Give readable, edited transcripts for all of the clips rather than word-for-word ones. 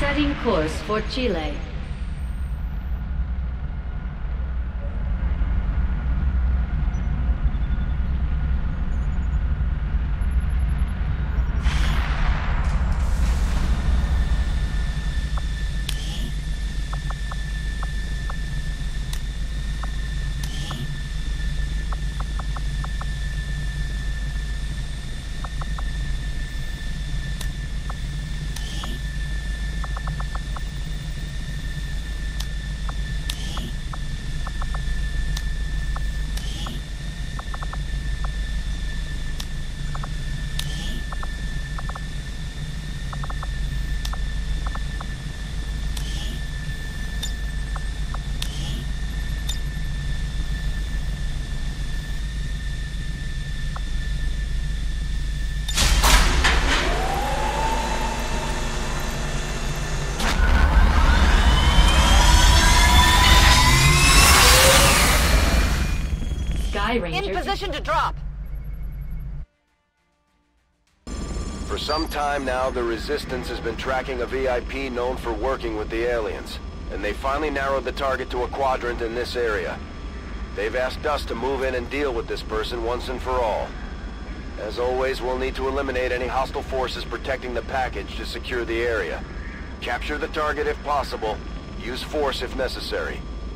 Setting course for Chile. In position to drop. For some time now, the Resistance has been tracking a VIP known for working with the aliens, and they finally narrowed the target to a quadrant in this area. They've asked us to move in and deal with this person once and for all. As always, we'll need to eliminate any hostile forces protecting the package to secure the area. Capture the target if possible. Use force if necessary.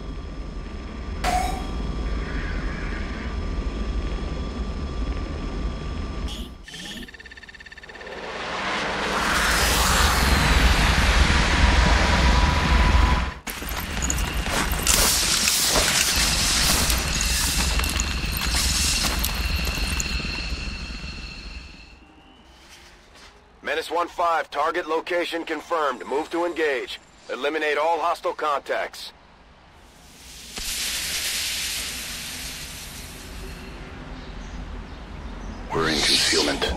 Menace 1-5, target location confirmed. Move to engage. Eliminate all hostile contacts. We're in concealment.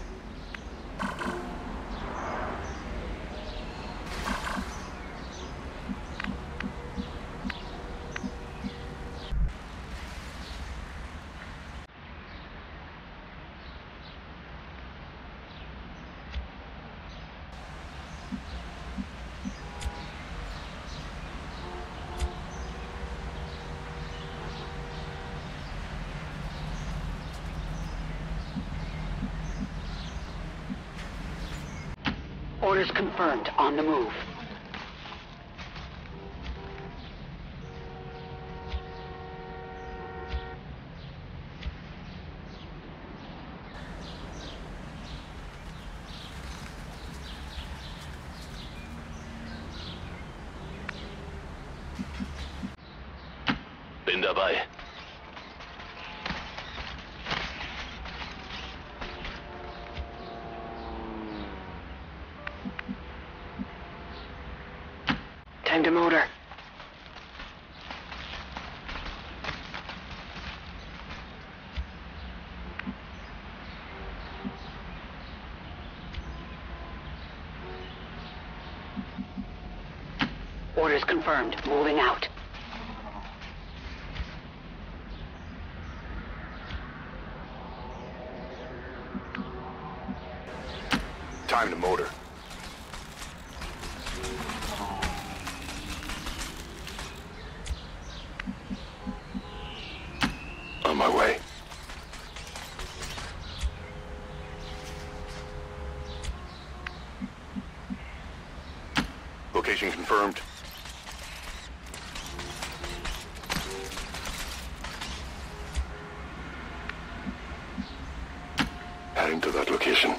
Orders confirmed. On the move. Bin dabei. Time to motor. Orders confirmed. Moving out. Time to motor. On my way. Location confirmed. Heading to that location.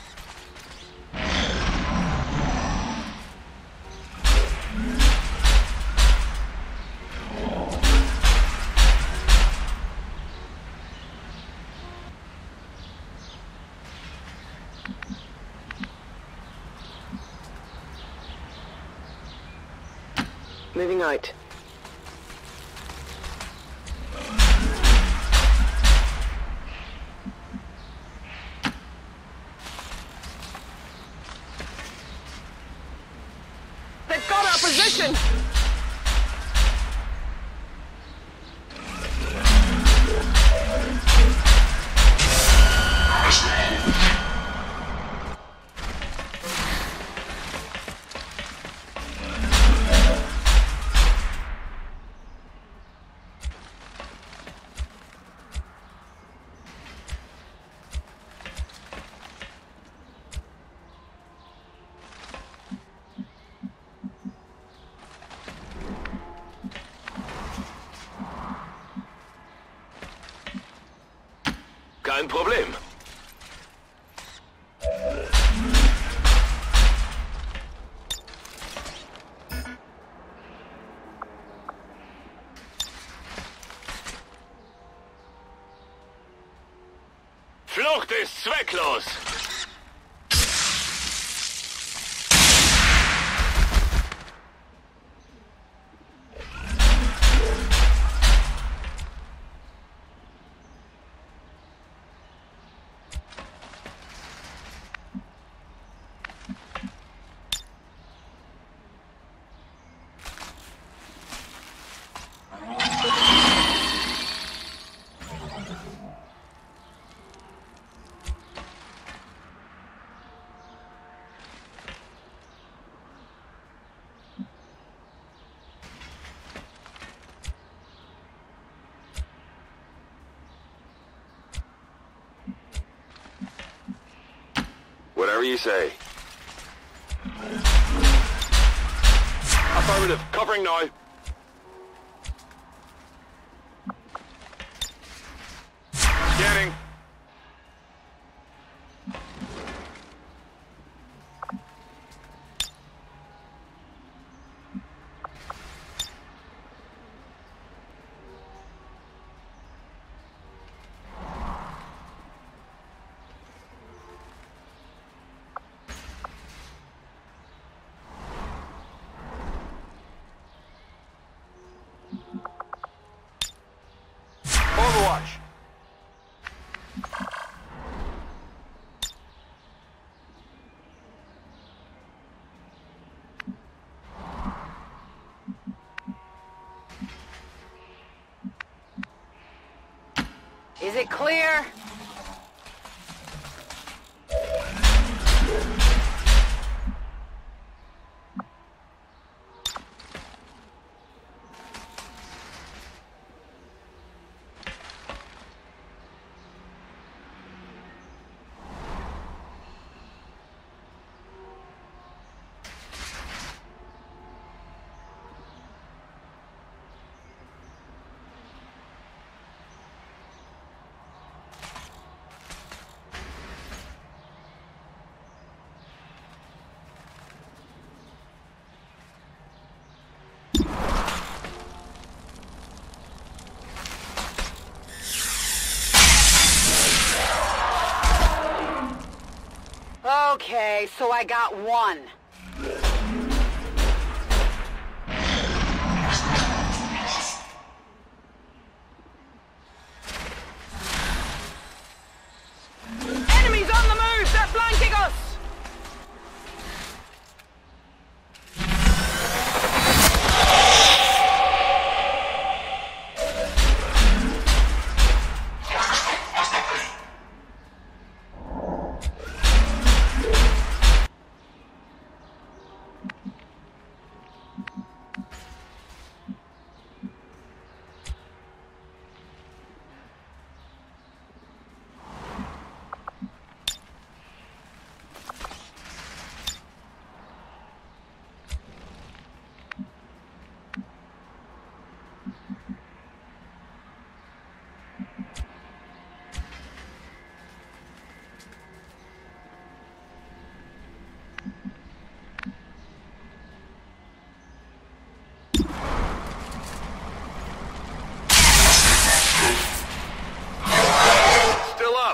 Moving out. They've got our position! Kein Problem. Flucht ist zwecklos. Whatever you say. Affirmative. Covering now. Scanning. Overwatch. Is it clear? Okay, so I got one. Enemies on the move! They're flanking us! Still up.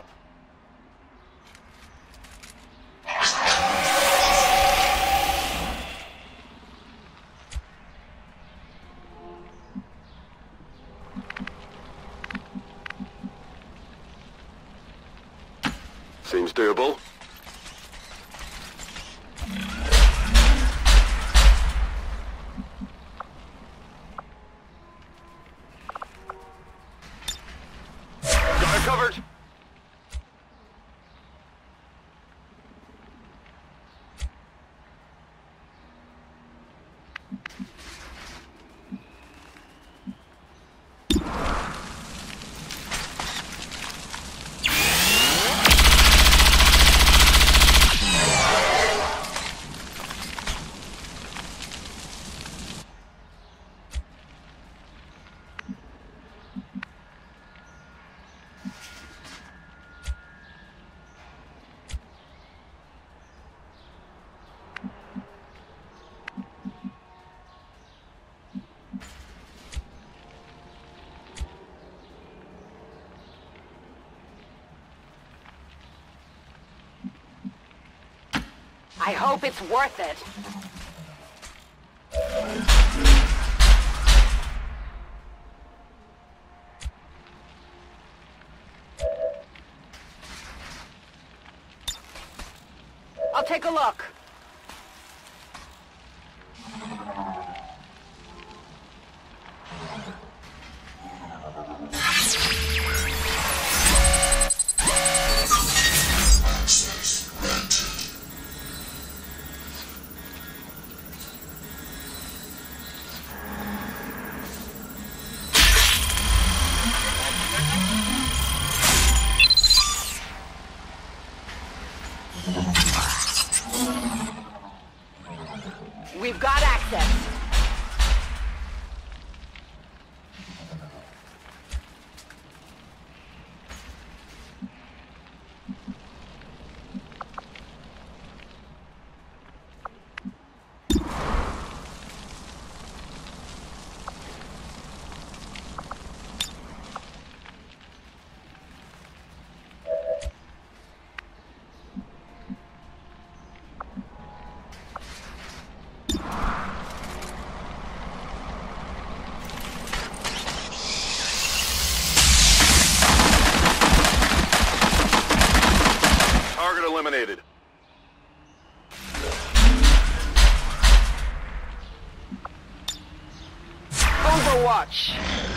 Seems doable. Got it covered. I hope it's worth it. I'll take a look. We've got access. Target eliminated. Overwatch.